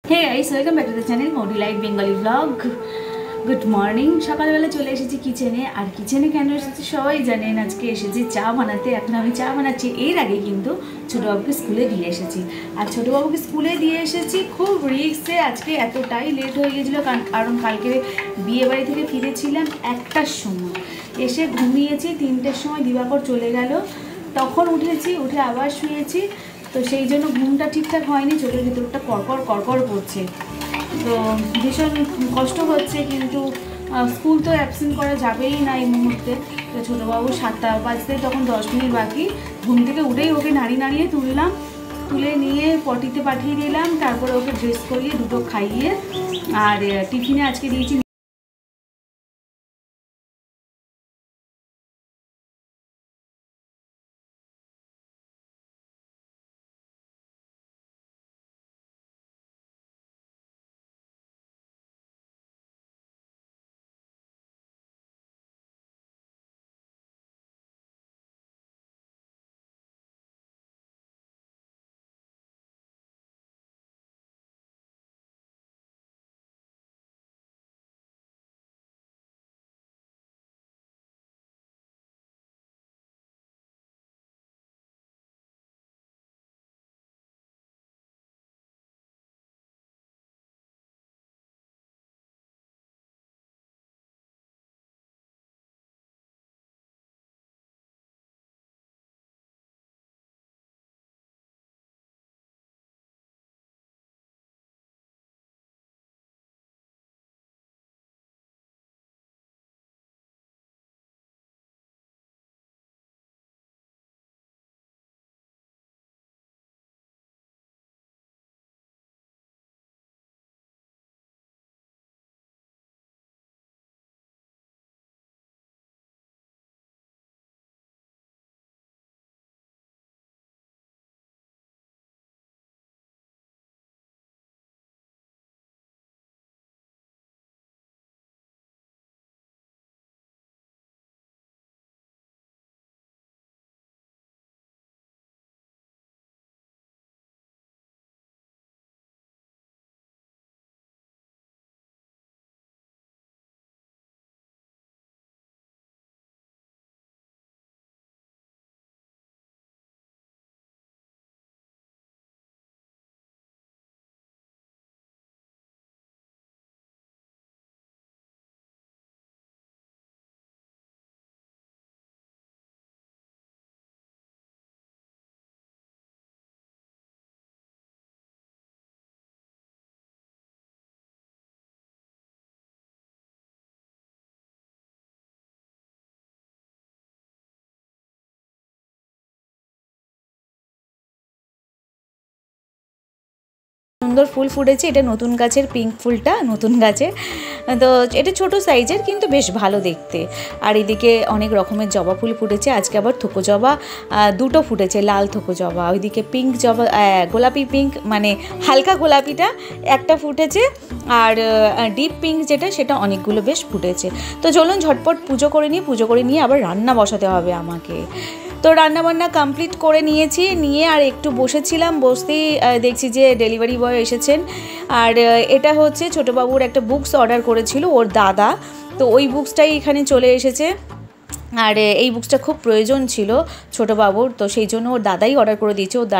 Hey guys, welcome back to the channel Modi Light Bengali Vlog. Good morning. সকালবেলা চলে এসেছি কিচেনে। আর কিচেনে কেন এসেছি সবাই জানেন, আজকে এসেছি চা বানাতে। এখন আমি চা বানাচ্ছি। এর আগে কিন্তু ছোটোবাবুকে স্কুলে দিয়ে এসেছি। আর ছোটোবাবুকে স্কুলে দিয়ে এসেছি খুব রিস্কে। আজকে এতটাই লেট হয়ে গেছিলো কারণ কালকে বিয়ে বাড়ি থেকে ফিরেছিলাম 1টার সময়, এসে ঘুমিয়েছি। 3টের সময় দিবাকর চলে গেল, তখন উঠেছি, উঠে আবার শুয়েছি। তো সেই জন্য ঘুমটা ঠিকঠাক হয়নি, চোখের ভিতরটা কড়কড় কড়কড় করছে। তো ভীষণ কষ্ট হচ্ছে, কিন্তু স্কুল তো অ্যাবসেন্ট করা যাবেই না এই মুহূর্তে। তো ছোটোবাবু 7টা বাজতে তখন 10 মিনিট বাকি। ঘুম থেকে উঠেই ওকে নাড়িয়ে তুললাম, তুলে নিয়ে পটিতে পাঠিয়ে দিলাম। তারপরে ওকে ড্রেস করিয়ে দুটো খাইয়ে আর টিফিনে আজকে দিয়েছি সুন্দর ফুল ফুটেছে। এটা নতুন গাছের পিঙ্ক ফুলটা, নতুন গাছের। তো এটা ছোট সাইজের, কিন্তু বেশ ভালো দেখতে। আর এদিকে অনেক রকমের জবা ফুল ফুটেছে। আজকে আবার থোকো জবা দুটো ফুটেছে, লাল থোকো জবা। ওইদিকে পিঙ্ক জবা, গোলাপি পিঙ্ক, মানে হালকা গোলাপিটা একটা ফুটেছে। আর ডিপ পিঙ্ক যেটা, সেটা অনেকগুলো বেশ ফুটেছে। তো চলুন ঝটপট পুজো করে নিই। পুজো করে নিয়ে আবার রান্না বসাতে হবে আমাকে। তো রান্নাবান্না কমপ্লিট করে নিয়েছি, নিয়ে আর একটু বসেছিলাম। বসতেই দেখছি যে ডেলিভারি বয় এসেছেন। আর এটা হচ্ছে ছোটোবাবুর একটা বুকস অর্ডার করেছিল ওর দাদা, তো ওই বুকসটাই এখানে চলে এসেছে। আর এই বুকসটা খুব প্রয়োজন ছিল ছোটোবাবুর, তো সেই জন্য ওর দাদাই অর্ডার করে দিয়েছে। ওর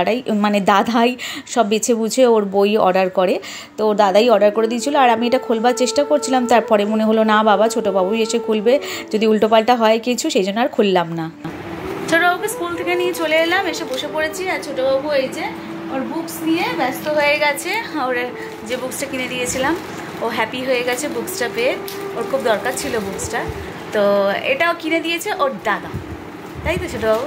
দাদাই সব বেছে বুঝে ওর বই অর্ডার করে, তো ওর দাদাই অর্ডার করে দিয়েছিলো। আর আমি এটা খোলবার চেষ্টা করছিলাম, তারপরে মনে হলো না বাবা, ছোটোবাবুই এসে খুলবে, যদি উল্টোপাল্টা হয় কিছু, সেই জন্য আর খুললাম না। ছোটোবাবুকে স্কুল থেকে নিয়ে চলে এলাম, এসে বসে পড়েছি। আর ছোটোবাবু এই যে ওর বুকস নিয়ে ব্যস্ত হয়ে গেছে। ওর যে বুকসটা কিনে দিয়েছিলাম, ও হ্যাপি হয়ে গেছে বুকসটা পেয়ে। ওর খুব দরকার ছিল বুকসটা, তো এটাও কিনে দিয়েছে ওর দাদা, তাই তো ছোটোবাবু?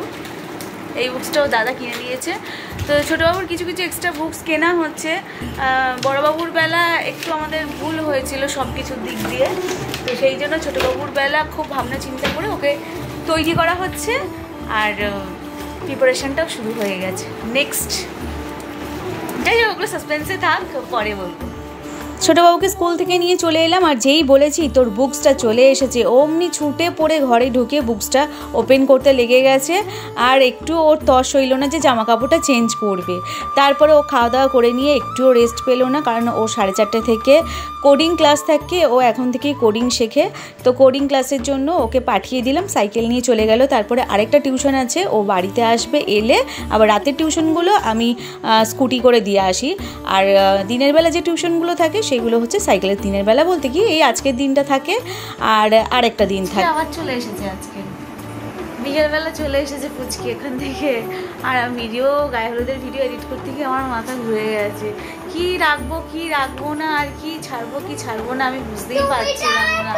এই বুকসটাও দাদা কিনে দিয়েছে। তো ছোটোবাবুর কিছু কিছু এক্সট্রা বুকস কেনা হচ্ছে। বড়োবাবুর বেলা একটু আমাদের ভুল হয়েছিল সব কিছুর দিক দিয়ে, তো সেই জন্য ছোটোবাবুর বেলা খুব ভাবনা চিন্তা করে ওকে তৈরি করা হচ্ছে। আর প্রিপারেশনটাও শুরু হয়ে গেছে। নেক্সট যাই হোক, ওগুলো সাসপেন্সে থাক, পরে বলবো। ছোটোবাবুকে স্কুল থেকে নিয়ে চলে এলাম, আর যেই বলেছি তোর বুকসটা চলে এসেছে, অমনি ছুটে পড়ে ঘরে ঢুকে বুকসটা ওপেন করতে লেগে গেছে। আর একটু ওর তস হইল না যে জামা কাপড়টা চেঞ্জ করবে। তারপরে ও খাওয়া দাওয়া করে নিয়ে একটুও রেস্ট পেলো না, কারণ ও 4:30 থেকে কোডিং ক্লাস থাকে, ও এখন থেকেই কোডিং শেখে। তো কোডিং ক্লাসের জন্য ওকে পাঠিয়ে দিলাম, সাইকেল নিয়ে চলে গেল। তারপরে আরেকটা টিউশন আছে, ও বাড়িতে আসবে, এলে আবার রাতের টিউশনগুলো আমি স্কুটি করে দিয়ে আসি। আর দিনের বেলা যে টিউশনগুলো থাকে সেগুলো হচ্ছে সাইকেলের। দিনের বেলা বলতে কি এই আজকের দিনটা থাকে, আর আরেকটা দিন থাকে। আবার চলে এসেছে আজকে বিকেলবেলা, চলে এসেছে পুচকি এখান থেকে। আর ভিডিও, গায়ে হলুদের ভিডিও এডিট করতে গিয়ে আমার মাথা ঘুরে গেছে। কি রাখবো না, আর কি ছাড়বো না আমি বুঝতেই পারছিলাম না।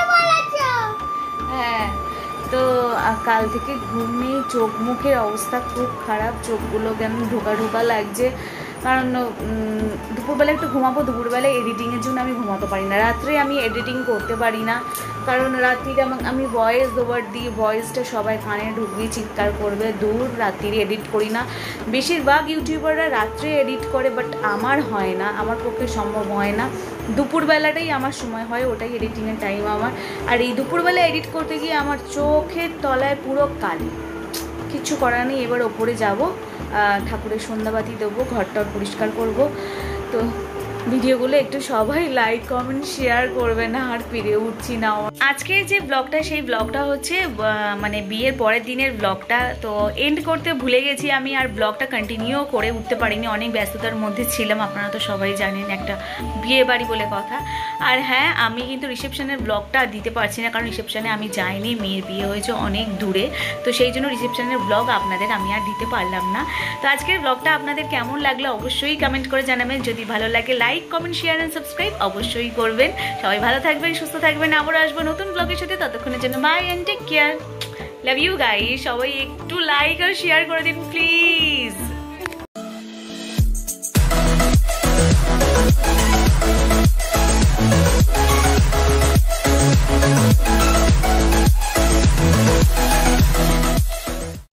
হ্যাঁ, তো কাল থেকে ঘুম নেই, চোখ মুখের অবস্থা খুব খারাপ, চোখগুলো কেমন ঢোকা লাগছে। কারণ দুপুরবেলা একটু ঘুমাবো, দুপুরবেলায় এডিটিংয়ের জন্য আমি ঘুমাতে পারি না, রাত্রে আমি এডিটিং করতে পারি না। কারণ রাত্রিরে আমি ভয়েস ওভার দিই, ভয়েসটা সবাই কানে ঢুকবে, চিৎকার করবে, দূর রাত্রিরে এডিট করি না। বেশিরভাগ ইউটিউবাররা রাত্রে এডিট করে, বাট আমার হয় না, আমার পক্ষে সম্ভব হয় না। দুপুরবেলাটাই আমার সময় হয়, ওটাই এডিটিংয়ের টাইম আমার। আর এই দুপুরবেলা এডিট করতে গিয়ে আমার চোখের তলায় পুরো কালি, কিচ্ছু করার নেই। এবার ওপরে যাব, ঠাকুরের সন্ধ্যাবাতি দেবো, ঘরটা পরিষ্কার করব। তো ভিডিওগুলো একটু সবাই লাইক কমেন্ট শেয়ার করবে না, আর পেরে উঠছি না। আজকের যে ব্লগটা, সেই ব্লগটা হচ্ছে মানে বিয়ের পরের দিনের ব্লগটা। তো এন্ড করতে ভুলে গেছি আমি, আর ব্লগটা কন্টিনিউ করে উঠতে পারিনি, অনেক ব্যস্ততার মধ্যে ছিলাম। আপনারা তো সবাই জানেন একটা বিয়ে বাড়ি বলে কথা। আর হ্যাঁ, আমি কিন্তু রিসেপশনের ব্লগটা দিতে পারছি না, কারণ রিসেপশনে আমি যাইনি, মেয়ের বিয়ে হয়েছে অনেক দূরে। তো সেই জন্য রিসেপশনের ব্লগ আপনাদের আমি আর দিতে পারলাম না। তো আজকের ব্লগটা আপনাদের কেমন লাগলো অবশ্যই কমেন্ট করে জানাবেন। যদি ভালো লাগে like comment share and subscribe অবশ্যই করবেন। সবাই ভালো থাকবেন, সুস্থ থাকবেন, আবার আসবো নতুন ব্লগের সাথে। ততক্ষণের জন্য bye and take care, love you guys. সবাই একটু লাইক আর শেয়ার করে দিন প্লিজ।